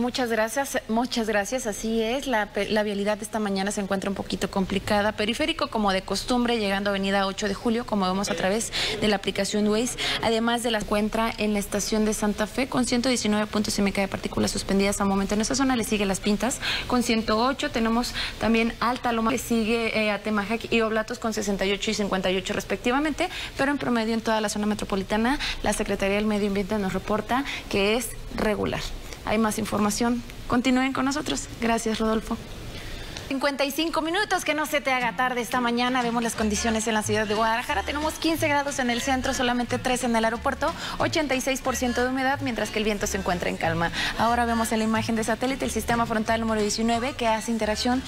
muchas gracias. Así es, la vialidad esta mañana se encuentra un poquito complicada. Periférico como de costumbre, llegando a Avenida 8 de Julio, como vemos a través de la aplicación Waze. Además de la encuentra en la estación de Santa Fe con 119 puntos y meca de partículas suspendidas al momento. En esa zona le sigue Las Pintas con 108. Tenemos también Alta Loma, le sigue Atemajac y Oblatos con 68 y 58 respectivamente. Pero en promedio en toda la zona metropolitana, la Secretaría del Medio Ambiente nos reporta que es regular. Hay más información. Continúen con nosotros. Gracias, Rodolfo. 55 minutos, que no se te haga tarde esta mañana. Vemos las condiciones en la ciudad de Guadalajara. Tenemos 15 grados en el centro, solamente 3 en el aeropuerto, 86% de humedad, mientras que el viento se encuentra en calma. Ahora vemos en la imagen de satélite el sistema frontal número 19 que hace interacción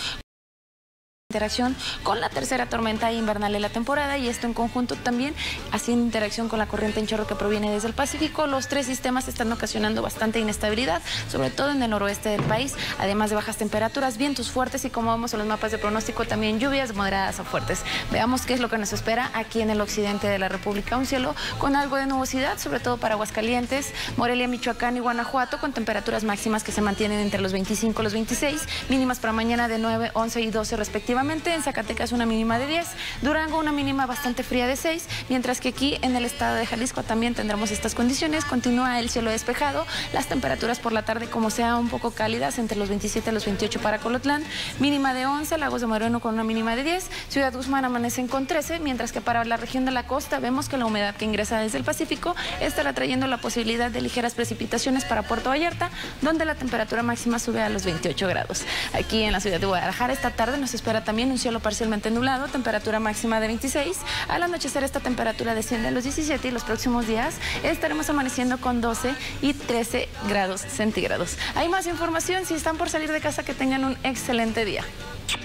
con la tercera tormenta invernal de la temporada, y esto en conjunto también haciendo interacción con la corriente en chorro que proviene desde el Pacífico. Los tres sistemas están ocasionando bastante inestabilidad, sobre todo en el noroeste del país, además de bajas temperaturas, vientos fuertes y, como vemos en los mapas de pronóstico, también lluvias moderadas a fuertes. Veamos qué es lo que nos espera aquí en el occidente de la República. Un cielo con algo de nubosidad, sobre todo para Aguascalientes, Morelia, Michoacán y Guanajuato, con temperaturas máximas que se mantienen entre los 25 y los 26, mínimas para mañana de 9, 11 y 12 respectivamente. En Zacatecas una mínima de 10, Durango una mínima bastante fría de 6, mientras que aquí en el estado de Jalisco también tendremos estas condiciones. Continúa el cielo despejado, las temperaturas por la tarde como sea un poco cálidas, entre los 27 y los 28 para Colotlán, mínima de 11, Lagos de Moreno con una mínima de 10, Ciudad Guzmán amanecen con 13, mientras que para la región de la costa vemos que la humedad que ingresa desde el Pacífico estará trayendo la posibilidad de ligeras precipitaciones para Puerto Vallarta, donde la temperatura máxima sube a los 28 grados. Aquí en la ciudad de Guadalajara esta tarde nos espera también un cielo parcialmente nublado, temperatura máxima de 26. Al anochecer esta temperatura desciende a los 17 y los próximos días estaremos amaneciendo con 12 y 13 grados centígrados. Hay más información. Si están por salir de casa, que tengan un excelente día.